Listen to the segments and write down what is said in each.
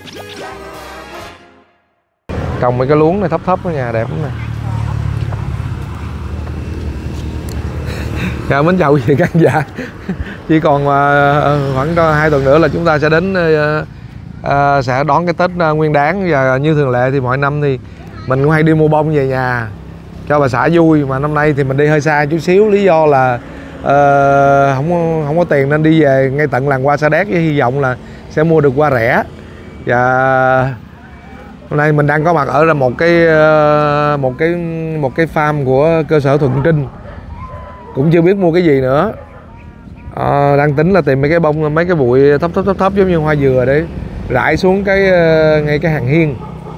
Trồng mấy cái luống này thấp thấp ở nhà đẹp lắm nè. Dạ, mến chào quý vị khán giả. Chỉ còn khoảng 2 tuần nữa là chúng ta sẽ đến sẽ đón cái Tết Nguyên Đán. Và như thường lệ thì mọi năm thì mình cũng hay đi mua bông về nhà cho bà xã vui. Mà năm nay thì mình đi hơi xa chút xíu, lý do là không có tiền nên đi về ngay tận làng hoa Sa Đéc, với hy vọng là sẽ mua được hoa rẻ. Và hôm nay mình đang có mặt ở một cái farm của cơ sở Thuận Trinh, cũng chưa biết mua cái gì nữa. Đang tính là tìm mấy cái bông, mấy cái bụi thấp giống như hoa dừa để rải xuống cái ngay cái hàng hiên.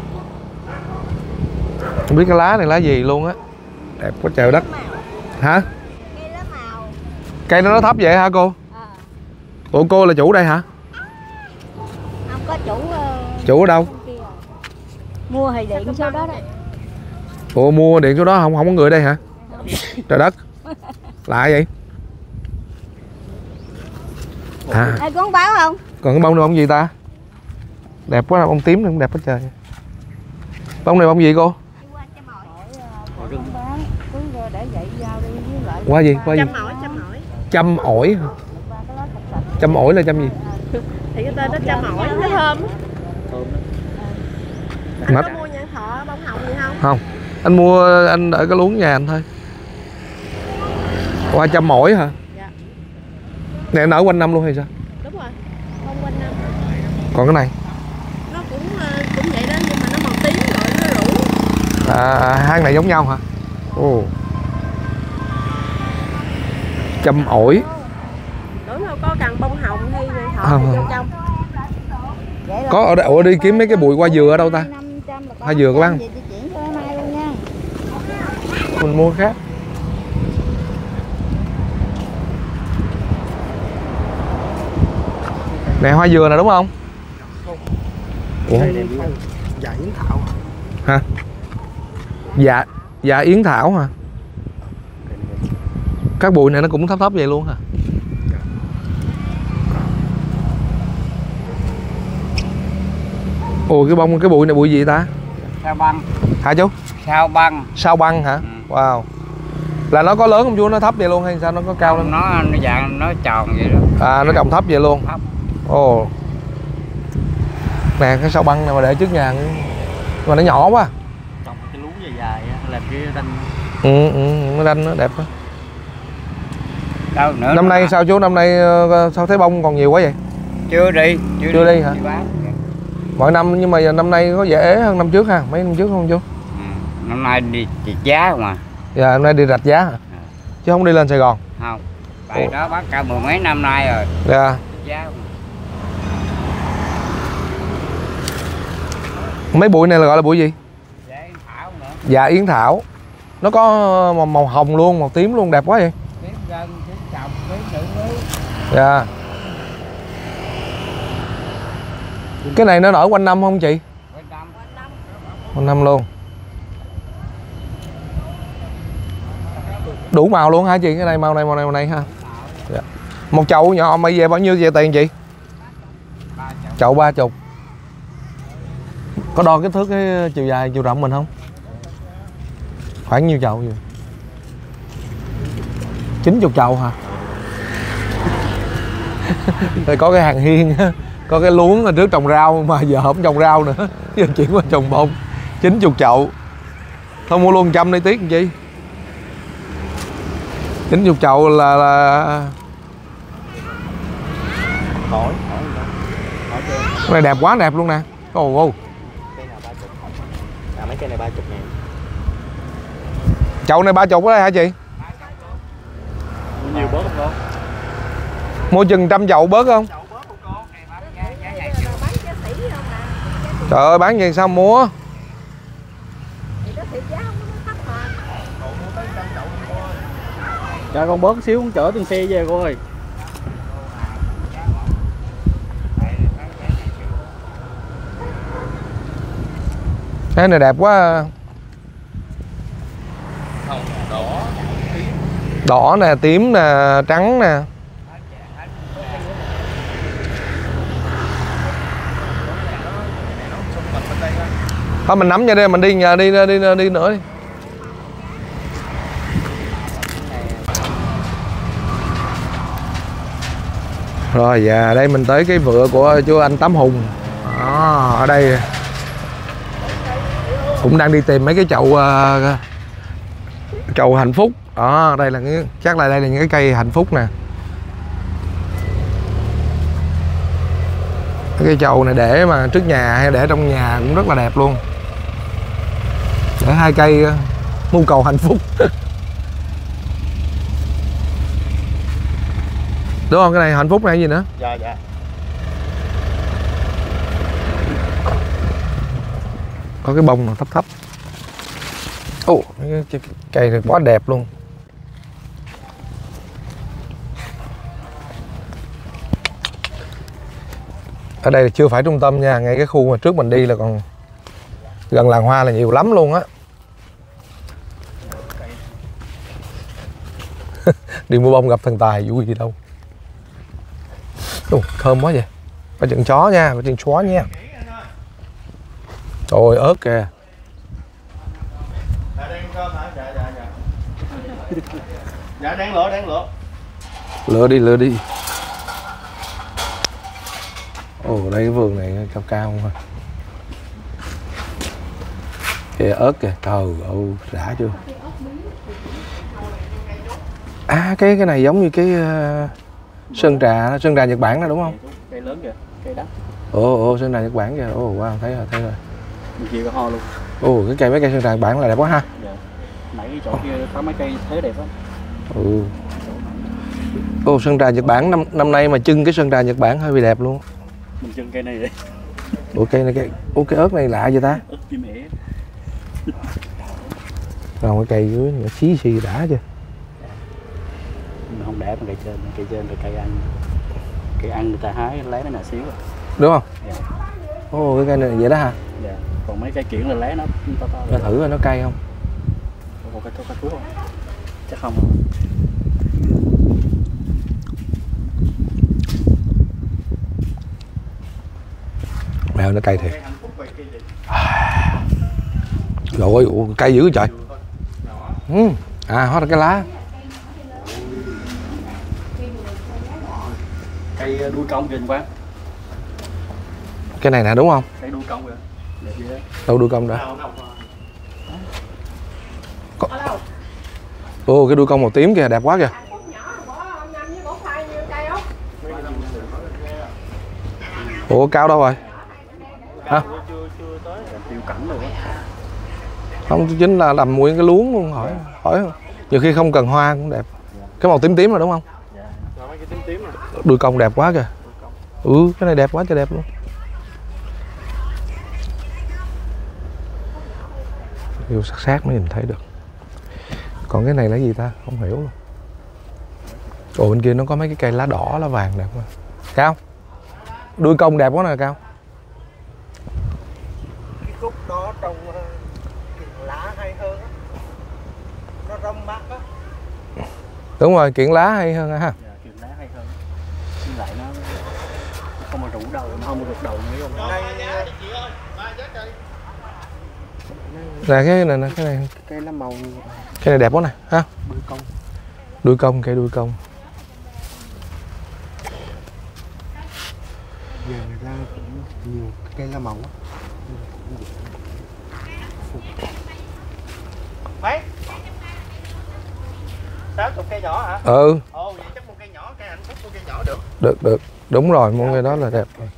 Không biết cái lá này lá gì luôn á, đẹp quá trời đất. Hả? Cây nó thấp vậy hả cô? Ủa cô là chủ đây hả? Không có chủ. Chủ ở đâu? Mua thì điện số đó đó. Ủa mua điện số đó không có người đây hả? Trời đất, lạ vậy. Ê, con báo không? Còn cái bông này bông gì ta? Đẹp quá, bông tím này cũng đẹp quá trời. Bông này bông gì cô? Hoa gì? Hoa gì? Châm ổi. Châm ổi là châm gì? Thì cái tên nó châm ổi, nó thơm. Anh Mất. có mua nhãn thọ bông hồng gì không? Không, anh mua anh ở cái luống nhà anh thôi. Hoa châm ổi hả? Dạ. Này nở quanh năm luôn hay sao? Đúng rồi, bông quanh năm. Còn cái này? Nó cũng vậy đó, nhưng mà nó màu tím rồi nó rủ. Hai này giống nhau hả? Ồ. Châm ổi. Đúng không? Có cần bông hồng hay nhãn thọ thì vô trong. Có ở đây, ủa đi kiếm mấy cái bụi hoa dừa ở đâu ta? Hoa dừa có bán không? Mình mua khác. Nè hoa dừa nè đúng không? Ủa? Dạ yến thảo Hả? Dạ yến thảo hả? Các bụi này nó cũng thấp vậy luôn hả? Ồ cái bụi này bụi gì ta? sao băng. Hả chú? Sao băng. Sao băng hả? Wow. Là nó có lớn không chú? Nó thấp vậy luôn hay sao? Nó có cao lên? Nó dạng nó tròn vậy đó. Nó trồng thấp vậy luôn. Thấp. Ồ. Nè cái sao băng này mà để trước nhà mà nó nhỏ quá. Trồng cái luống dài làm cái ranh. Nó ranh nó đẹp quá. Đâu nữa. Năm nay sao chú? Năm nay sao thấy bông còn nhiều quá vậy? Chưa đi. Chưa đi hả? Mọi năm nhưng mà năm nay có vẻ ế hơn năm trước ha, mấy năm trước không chú? Năm nay đi giá không à? Dạ năm nay đi rạch giá hả? Chứ không đi lên Sài Gòn? Không. Tại đó bán cả 10 mấy năm nay rồi. Dạ. Giá không. Mấy bụi này là gọi là bụi gì? Dạ yến thảo nữa. Dạ yến thảo. Nó có màu hồng luôn, màu tím luôn, đẹp quá vậy. Tím gân, tím chồng, tím nữ nước. Dạ. Cái này nó nở quanh năm không chị? Quanh năm luôn. Đủ màu luôn hả chị? Cái này màu này ha. Dạ. Một chậu nhỏ mày về bao nhiêu về tiền chị? Chậu 30. Có đo cái thước cái chiều dài chiều rộng mình không? Khoảng nhiêu chậu vậy? 90 chậu hả? Rồi có cái hàng hiên, có cái luống ở trước trồng rau mà giờ không trồng rau nữa, giờ chuyển qua trồng bông. 90 chậu. Thôi mua luôn 100 đi tiếc làm chi. 90 chậu là cái này đẹp quá đẹp luôn nè. Ồ. Mấy cây này 30 ngàn. Chậu này 30 ở đây hả chị? Nhiều bớt không con? Mua chừng 100 chậu bớt không? Trời ơi bán gì sao mua? Cho con bớt xíu, con chở tiền xe về cô ơi. Cái này đẹp quá. Đỏ nè, tím nè, trắng nè. Thôi mình nắm nha, đây mình đi nhờ đi nữa đi. Rồi và đây mình tới cái vựa của chú anh Tám Hùng. Đó, ở đây cũng đang đi tìm mấy cái chậu hạnh phúc. Đó, đây là chắc là đây là những cái cây hạnh phúc nè. Cái chậu này để mà trước nhà hay để trong nhà cũng rất là đẹp luôn. Để 2 cây mưu cầu hạnh phúc. Đúng không? Cái này hạnh phúc này gì nữa? Dạ dạ. Có cái bông nào thấp thấp. Ồ, cái cây này quá đẹp luôn. Ở đây là chưa phải trung tâm nha, ngay cái khu mà trước mình đi là còn gần làng hoa là nhiều lắm luôn á. Đi mua bông gặp thần tài vui gì đâu. Thơm quá vậy. Có chân chó nha, có chân chó nha. Trời ớt kìa. Dạ đáng lựa. Lựa đi. Ồ, đây cái vườn này cao cao không à. Kìa ớt kìa, trời ơi, rã chưa. À, cái này giống như cái sơn trà Nhật Bản đó đúng không? Cây lớn kìa, cây đắt. Ồ, sơn trà Nhật Bản kìa. Ồ, wow, thấy rồi. Bên kia có ho luôn. Ồ, mấy cây sơn trà Nhật Bản là đẹp quá ha. Dạ. Nãy cái chỗ kia có mấy cây thế đẹp lắm. Ừ. Ồ, sơn trà Nhật Bản năm nay mà trưng cái sơn trà Nhật Bản hơi bị đẹp luôn. Mình trưng cây này vậy. Ủa cái ớt này lạ vậy ta? Ớt chim ẻ. Còn cái cây dưới nó xí đã chưa? Mình không để mà cây trên là cây ăn người ta hái lấy nó nhỏ xíu rồi. Đúng không? Dạ. Ồ, cái cây này vậy đó hả? Dạ. Còn mấy cây kiển là lấy nó to. Cho thử coi nó cay không? Có cây thuốc không? Chắc không. Mèo nó cay thiệt. Rồi, cay dữ trời. Hóa ra cái lá. Cây đuôi cong kìa quá. Cái này nè đúng không? Cây đuôi cong kìa. Đẹp gì đó. Đâu đuôi cong đã. Ồ, cái đuôi cong màu tím kìa, đẹp quá kìa. Ủa cao đâu rồi? Hả? Chưa tới tiêu cảnh rồi đó. Không, chính là làm nguyên cái luống luôn, hỏi nhiều khi không cần hoa cũng đẹp. Cái màu tím rồi đúng không? Dạ. Mấy cái tím này. Đuôi cong đẹp quá kìa. Cái này đẹp quá trời đẹp luôn. Yêu sát mới nhìn thấy được. Còn cái này là gì ta? Không hiểu luôn. Ồ, bên kia nó có mấy cái cây lá đỏ, lá vàng đẹp quá. Cao. Đuôi cong đẹp quá nè Cao. Cái khúc đó trong kiện lá hay hơn á. Nó râm mát á. Đúng rồi, kiện lá hay hơn ha. Dạ, kiện lá hay hơn. Nhưng lại nó không mà rủ đầu, nó không rụt đầu nữa không. Nè cái này nè, cái này. Cây lá màu. Cái này đẹp quá nè, ha. Đuôi cong. Đuôi cong, cây đuôi cong. Giờ người ta cũng nhiều cây lá màu á. Mấy? 60 cây nhỏ hả? Ừ. Ồ, vậy chắc một cây nhỏ, cây hạnh phúc một cây nhỏ được. Được. Đúng rồi, một cây đó là đẹp rồi.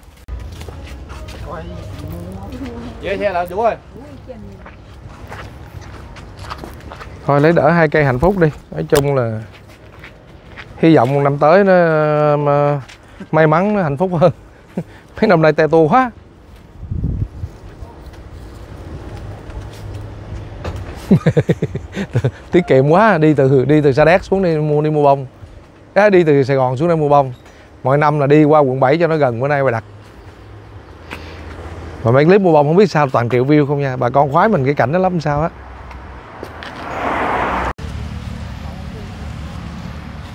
Về xe là đủ rồi. Thôi lấy đỡ 2 cây hạnh phúc đi. Nói chung là hy vọng một năm tới nó may mắn, nó hạnh phúc hơn. Mấy năm nay te tua quá. Tiết kiệm quá, đi từ Sa Đéc xuống đi mua bông. Đi từ Sài Gòn xuống đây mua bông. Mỗi năm là đi qua quận 7 cho nó gần, bữa nay bà đặt. Mà mấy clip mua bông không biết sao toàn triệu view không nha. Bà con khoái mình cái cảnh đó lắm sao á.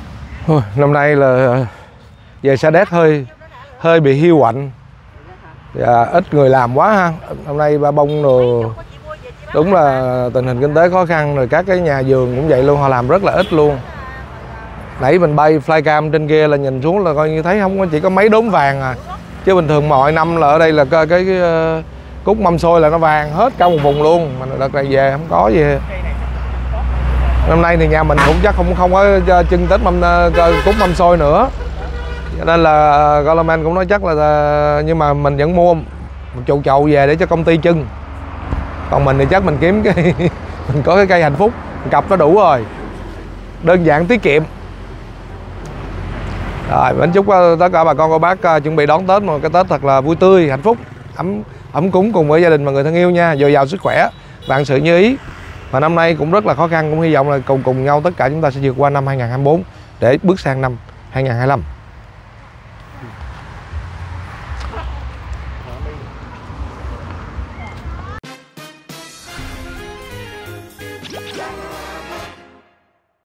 Năm nay là về Sa Đéc hơi bị hiu quạnh. Dạ, ít người làm quá ha. Hôm nay ba bông rồi đúng là tình hình kinh tế khó khăn, rồi các cái nhà vườn cũng vậy luôn, họ làm rất là ít luôn. Nãy mình bay flycam trên kia là nhìn xuống là coi như thấy không có, chỉ có mấy đốm vàng à, chứ bình thường mọi năm là ở đây là cái cúc mâm xôi là nó vàng hết cả một vùng luôn, mà đợt này về không có gì. Năm nay thì nhà mình cũng chắc không có trưng Tết cúc mâm xôi nữa, cho nên là Coleman cũng nói chắc là, nhưng mà mình vẫn mua một chậu về để cho công ty trưng. Còn mình thì chắc mình kiếm cái mình có cái cây hạnh phúc, cặp nó đủ rồi, đơn giản tiết kiệm. Rồi, mình chúc tất cả bà con cô bác chuẩn bị đón Tết một cái Tết thật là vui tươi, hạnh phúc, ấm cúng cùng với gia đình và người thân yêu nha, dồi dào sức khỏe, vạn sự như ý. Và năm nay cũng rất là khó khăn, cũng hy vọng là cùng nhau tất cả chúng ta sẽ vượt qua năm 2024 để bước sang năm 2025.